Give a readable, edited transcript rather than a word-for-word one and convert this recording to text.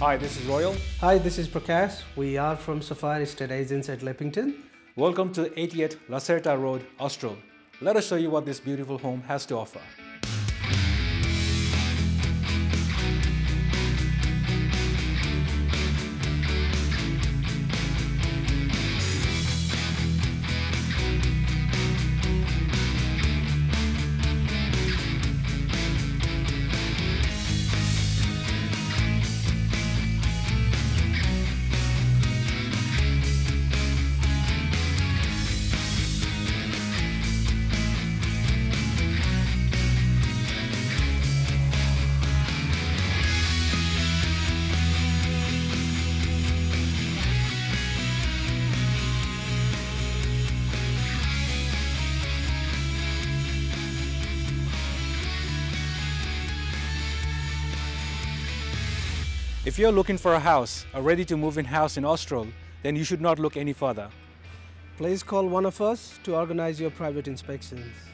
Hi, this is Royal. Hi, this is Prakash. We are from Safari Estate Agents at Leppington. Welcome to 88 Lacerta Road, Austral. Let us show you what this beautiful home has to offer. If you're looking for a house, a ready-to-move-in house in Austral, then you should not look any further. Please call one of us to organize your private inspections.